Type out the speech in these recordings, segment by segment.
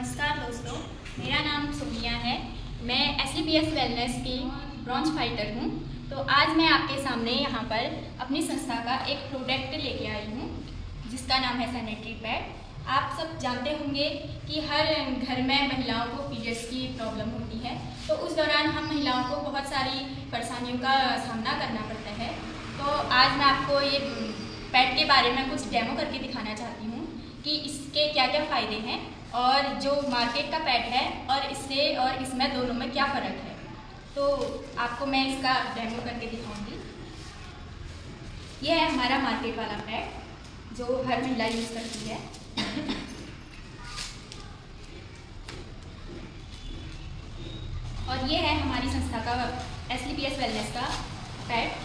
नमस्कार दोस्तों, मेरा नाम सोनिया है। मैं SCPS वेलनेस की ब्रॉन्ज फाइटर हूँ। तो आज मैं आपके सामने यहाँ पर अपनी संस्था का एक प्रोडक्ट लेके आई हूँ जिसका नाम है सैनिटरी पैड। आप सब जानते होंगे कि हर घर में महिलाओं को पीरियड्स की प्रॉब्लम होती है, तो उस दौरान हम महिलाओं को बहुत सारी परेशानियों का सामना करना पड़ता है। तो आज मैं आपको ये पैड के बारे में कुछ डेमो करके दिखाना चाहती हूँ कि इसके क्या क्या फ़ायदे हैं और जो मार्केट का पैड है और इससे और इसमें दोनों में क्या फ़र्क है। तो आपको मैं इसका डेमो करके दिखाऊंगी। यह है हमारा मार्केट वाला पैड जो हर महिला यूज़ करती है। और ये है हमारी संस्था का SCPS वेलनेस का पैड।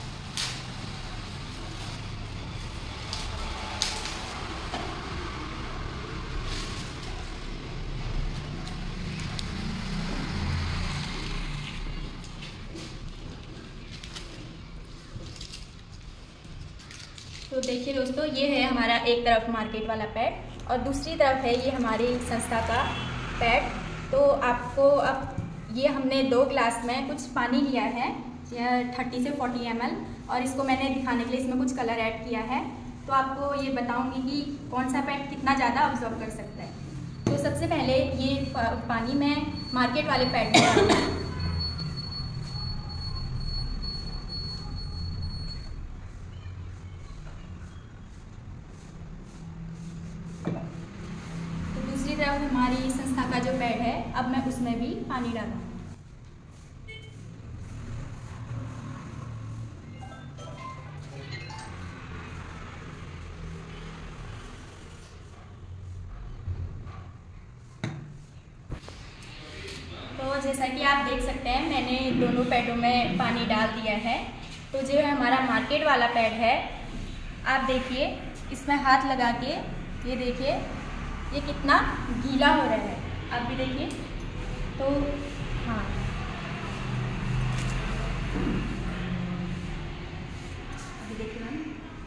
तो देखिए दोस्तों, ये है हमारा एक तरफ मार्केट वाला पैड और दूसरी तरफ है ये हमारी संस्था का पैड। तो आपको अब ये हमने 2 ग्लास में कुछ पानी लिया है, यह 30 से 40 ml, और इसको मैंने दिखाने के लिए इसमें कुछ कलर ऐड किया है। तो आपको ये बताऊंगी कि कौन सा पैड कितना ज़्यादा अब्जॉर्ब कर सकता है। तो सबसे पहले ये पानी में मार्केट वाले पैड में तरफ हमारी संस्था का जो पैड है, अब मैं उसमें भी पानी डालूँ। तो जैसा कि आप देख सकते हैं, मैंने दोनों पैडों में पानी डाल दिया है। तो जो है हमारा मार्केट वाला पैड है, आप देखिए इसमें हाथ लगा के ये देखिए ये कितना गीला हो रहा है। आप भी देखिए। तो हाँ, अभी देखिए मैम।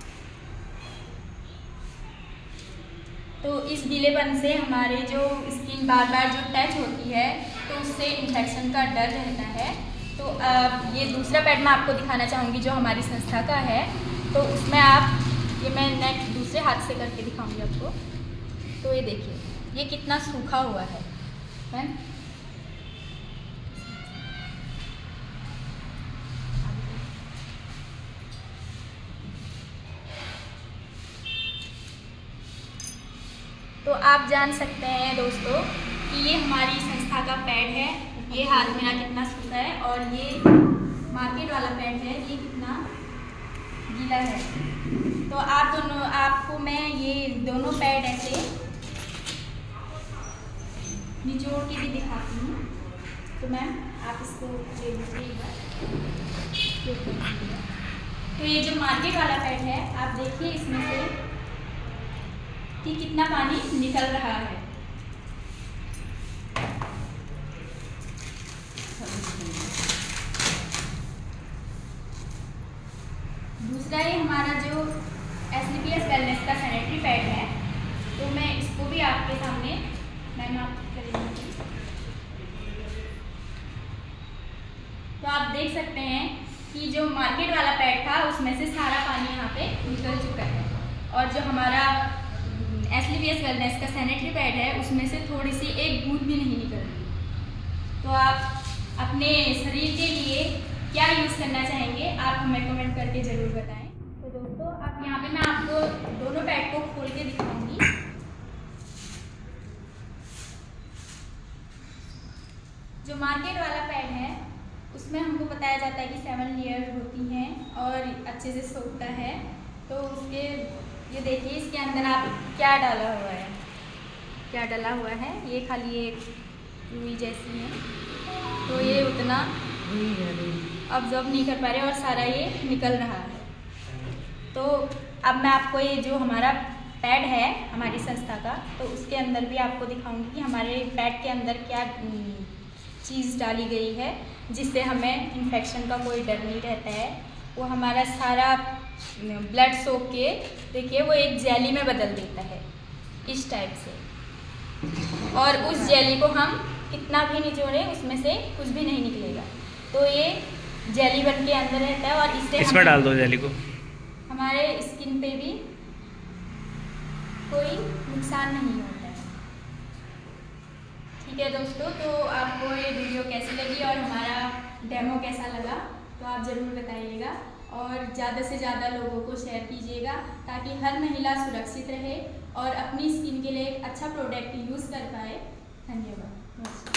तो इस गीलेपन से हमारे जो स्किन बार बार जो टच होती है तो उससे इन्फेक्शन का डर रहता है। तो ये दूसरा पैड मैं आपको दिखाना चाहूँगी जो हमारी संस्था का है। तो उसमें आप ये मैं नेक्स्ट दूसरे हाथ से करके दिखाऊँगी आपको। तो ये देखिए ये कितना सूखा हुआ है। तो आप जान सकते हैं दोस्तों कि ये हमारी संस्था का पैड है। ये हाथ मेरा कितना सूखा है और ये मार्केट वाला पैड है, ये कितना गीला है। तो आपको मैं ये दोनों पैड ऐसे निचोड़ के भी दिखाती हूँ। तो मैम आप इसको ले लीजिएगा। तो ये जो मार्केट वाला पैड है, आप देखिए इसमें से कि कितना पानी निकल रहा है। दूसरा ये हमारा जो SCPS वेलनेस का सैनिटरी पैड है, तो मैं इसको भी आपके सामने तो आप देख सकते हैं कि जो मार्केट वाला पैड था उसमें से सारा पानी यहाँ पे निकल चुका है और जो हमारा SCPS वेलनेस का सैनिटरी पैड है उसमें से थोड़ी सी एक बूंद भी नहीं निकल रही। तो आप अपने शरीर के लिए क्या यूज़ करना चाहेंगे, आप हमें कमेंट करके ज़रूर बताएं। तो दोस्तों, अब यहाँ पे मैं आपको दोनों पैड को खोल के दिखाऊंगी। जो मार्केट वाला पैड है उसमें हमको बताया जाता है कि 7 लेयर होती हैं और अच्छे से सोखता है। तो उसके ये देखिए इसके अंदर आप क्या डाला हुआ है, ये खाली एक रुई जैसी है। तो ये उतना अब्जॉर्ब नहीं कर पा रहे और सारा ये निकल रहा है। तो अब मैं आपको ये जो हमारा पैड है हमारी संस्था का, तो उसके अंदर भी आपको दिखाऊंगी कि हमारे पैड के अंदर क्या चीज़ डाली गई है जिससे हमें इन्फेक्शन का कोई डर नहीं रहता है। वो हमारा सारा ब्लड सोख के देखिए वो एक जेली में बदल देता है इस टाइप से। और उस जेली को हम कितना भी निचोड़े उसमें से कुछ भी नहीं निकलेगा। तो ये जेली बन के अंदर रहता है और इससे इसमें डाल दो जेली को, हमारे स्किन पे भी कोई नुकसान नहीं होता है। ठीक है दोस्तों, तो आपको ये वीडियो कैसी लगी और हमारा डेमो कैसा लगा तो आप ज़रूर बताइएगा और ज़्यादा से ज़्यादा लोगों को शेयर कीजिएगा ताकि हर महिला सुरक्षित रहे और अपनी स्किन के लिए एक अच्छा प्रोडक्ट यूज़ कर पाए। धन्यवाद।